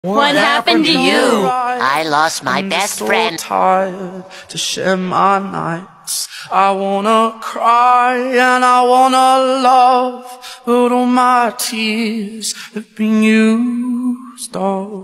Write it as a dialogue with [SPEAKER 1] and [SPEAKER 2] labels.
[SPEAKER 1] What happened to you?
[SPEAKER 2] I lost my best friend.
[SPEAKER 3] So tired to share my nights. I wanna cry and I wanna love, but all my tears have been used up.